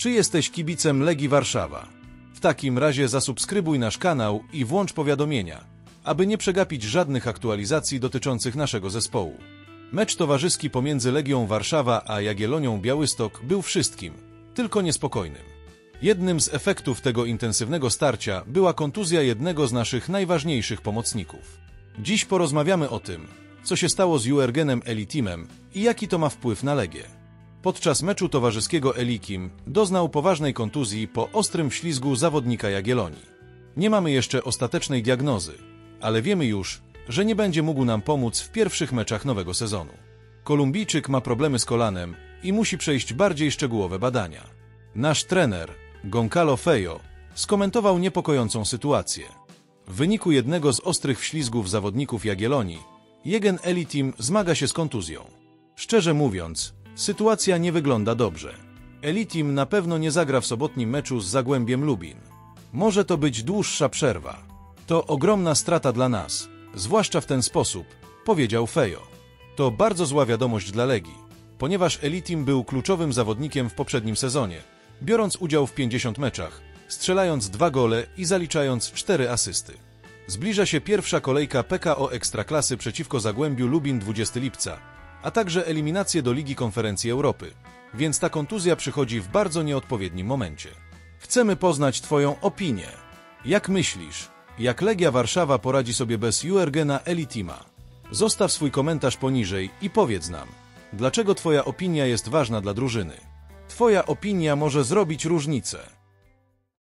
Czy jesteś kibicem Legii Warszawa? W takim razie zasubskrybuj nasz kanał i włącz powiadomienia, aby nie przegapić żadnych aktualizacji dotyczących naszego zespołu. Mecz towarzyski pomiędzy Legią Warszawa a Jagiellonią Białystok był wszystkim, tylko niespokojnym. Jednym z efektów tego intensywnego starcia była kontuzja jednego z naszych najważniejszych pomocników. Dziś porozmawiamy o tym, co się stało z Jürgenem Elitimem i jaki to ma wpływ na Legię. Podczas meczu towarzyskiego Elikim doznał poważnej kontuzji po ostrym wślizgu zawodnika Jagiellonii. Nie mamy jeszcze ostatecznej diagnozy, ale wiemy już, że nie będzie mógł nam pomóc w pierwszych meczach nowego sezonu. Kolumbijczyk ma problemy z kolanem i musi przejść bardziej szczegółowe badania. Nasz trener, Goncalo Feio, skomentował niepokojącą sytuację. W wyniku jednego z ostrych wślizgów zawodników Jagiellonii, Jürgen Elitim zmaga się z kontuzją. Szczerze mówiąc, sytuacja nie wygląda dobrze. Elitim na pewno nie zagra w sobotnim meczu z Zagłębiem Lubin. Może to być dłuższa przerwa. To ogromna strata dla nas, zwłaszcza w ten sposób, powiedział Feio. To bardzo zła wiadomość dla Legii, ponieważ Elitim był kluczowym zawodnikiem w poprzednim sezonie, biorąc udział w 50 meczach, strzelając 2 gole i zaliczając 4 asysty. Zbliża się pierwsza kolejka PKO Ekstraklasy przeciwko Zagłębiu Lubin 20 lipca, a także eliminacje do Ligi Konferencji Europy, więc ta kontuzja przychodzi w bardzo nieodpowiednim momencie. Chcemy poznać Twoją opinię. Jak myślisz, jak Legia Warszawa poradzi sobie bez Jürgena Elitima? Zostaw swój komentarz poniżej i powiedz nam, dlaczego Twoja opinia jest ważna dla drużyny. Twoja opinia może zrobić różnicę.